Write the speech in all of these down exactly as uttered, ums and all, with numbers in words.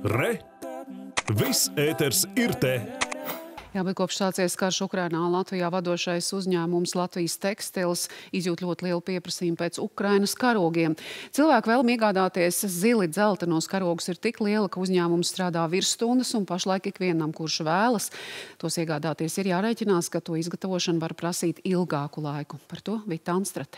Re! Viss ēters ir te! Jā, bet kopš sācies karš Ukrainā, Latvijā vadošais uzņēmums Latvijas tekstils izjūt ļoti lielu pieprasījumu pēc Ukrainas karogiem. Cilvēku vēlme iegādāties zili dzeltenos karogus ir tik liela, ka uzņēmums strādā virsstundas un pašlaik ikvienam, kurš vēlas tos iegādāties, ir jārēķinās, ka to izgatavošana var prasīt ilgāku laiku. Par to Vita Anstrate.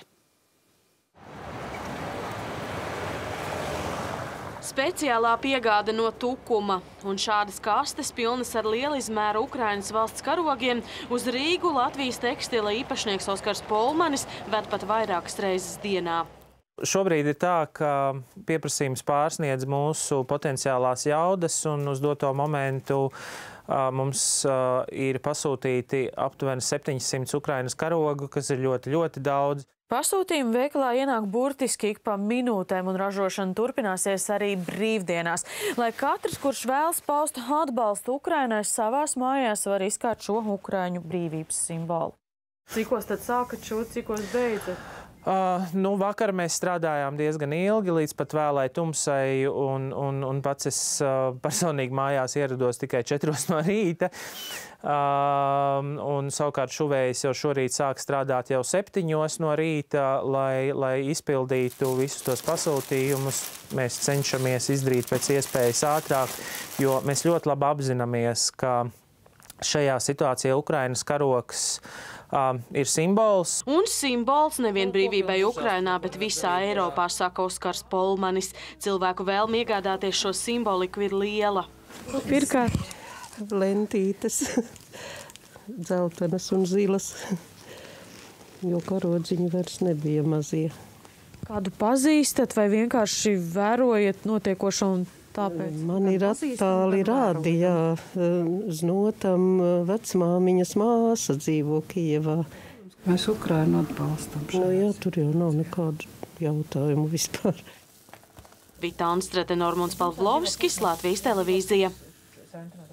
Speciālā piegāde no Tukuma un šādas kastes pilnas ar liela izmēra Ukrainas valsts karogiem uz Rīgu Latvijas tekstila īpašnieks Oskars Polmanis ved pat vairākas reizes dienā. Šobrīd ir tā, ka pieprasījums pārsniedz mūsu potenciālās jaudas un uz doto momentu mums ir pasūtīti aptuveni septiņsimt Ukrainas karogu, kas ir ļoti, ļoti daudz. Pasūtījumi veikalā ienāk burtiski ik pa minūtēm un ražošana turpināsies arī brīvdienās. Lai katrs, kurš vēlas paust atbalstu Ukrainai, savās mājās var izkārt šo Ukraiņu brīvības simbolu. Cikos tad sākat šo, cikos beidzat? Uh, nu, vakar mēs strādājām diezgan ilgi, līdz pat vēlai tumsai, un, un, un pats es uh, personīgi mājās ierados tikai četros no rīta. Uh, un savukārt šuvējs jau šorīt sāk strādāt jau septiņos no rīta, lai, lai izpildītu visus tos pasūtījumus. Mēs cenšamies izdarīt pēc iespējas ātrāk, jo mēs ļoti labi apzināmies, ka šajā situācijā Ukrainas karogs Uh, ir simbols. Un simbols nevien brīvībai Ukrainā, bet visā Eiropā, saka Oskars Polmanis. Cilvēku vēlme iegādāties šo simboliku ir liela. Pirmkārt, lentītes, dzeltenas un zilas, jo karodziņi vairs nebija mazie. Kādu pazīstat vai vienkārši vērojat notiekošo un tāpēc? Man ir attāli rādi, jā. Znotam vecmāmiņas māsa dzīvo Kijevā. Mēs Ukrainu atbalstam. Nu jā, tur jau nav nekādu jautājumu vispār. Vita Anstrate, Normons Pavlovskis, Latvijas televīzija.